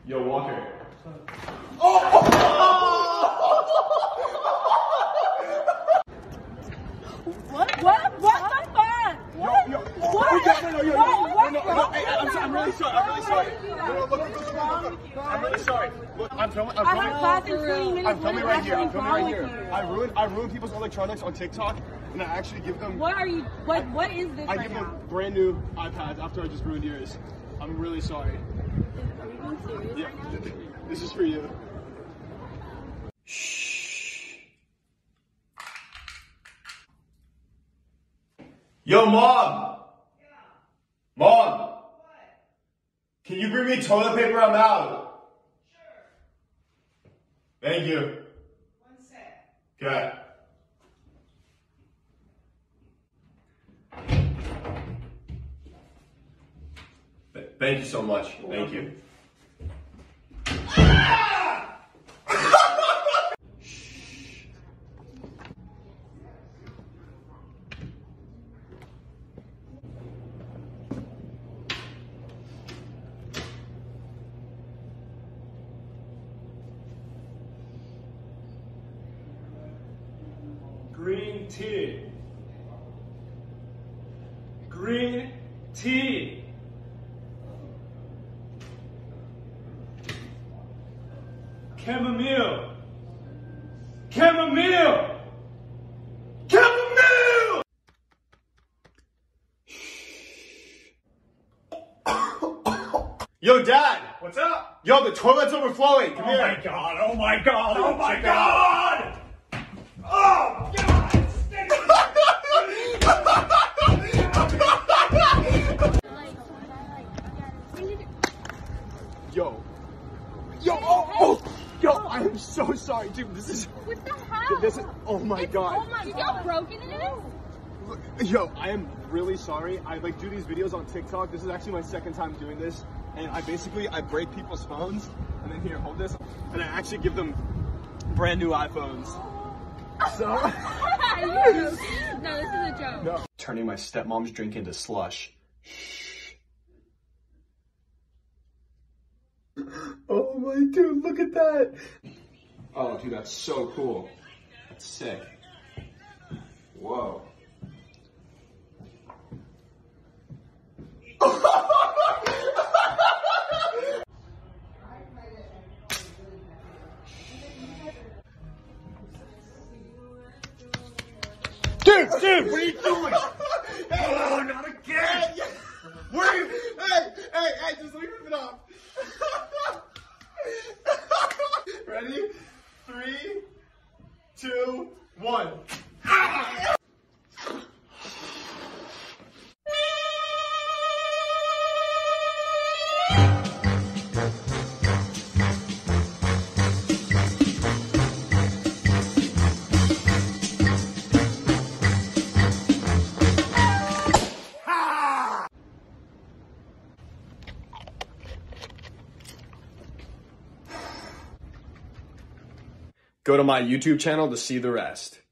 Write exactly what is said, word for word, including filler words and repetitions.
Yo, Walker. What? What? What the fuck? What? Yo, yo. What? No, no, yo, yo, What? no, no, no, hey, I'm, sorry, I'm really sorry. I'm really sorry. No, no, look, look, look, look, look. I'm really sorry. Look, I'm filming. I'm I filming. have class in twenty minutes. I'm filming What right is here. I'm actually filming right wrong here. with you? I ruin, I ruin people's electronics on TikTok, and I actually give them. What are you? What? What is this I right give now? them brand new iPads after I just ruined yours. I'm really sorry. Are you being serious Yeah, right now? this is for you. Yo, Mom! Yeah. Mom! What? Can you bring me toilet paper? I'm out. Sure. Thank you. One sec. Okay. Th- Thank you so much. Thank you. Green tea. Green tea. Chamomile. Chamomile. Chamomile. Yo, Dad. What's up? Yo, the toilet's overflowing. Come Oh here. my god, oh my god, oh my Check it out. god! Oh god! Yo. Yo, oh, oh. Yo, I am so sorry, dude. This is. What the hell? This is. Oh my god. Oh my god! How broken it is? Yo, I am really sorry. I like do these videos on TikTok. This is actually my second time doing this, and I basically I break people's phones, and then here, hold this, and I actually give them brand new iPhones. So. Are you joking? No, this is a joke. No. Turning my stepmom's drink into slush. Oh my dude, look at that. Oh dude, that's so cool. That's sick. Whoa. Dude, dude, what are you doing? Oh, not again! What are you? Hey, hey, hey, just leave it off. Ready? Three, two, one. Go to my YouTube channel to see the rest.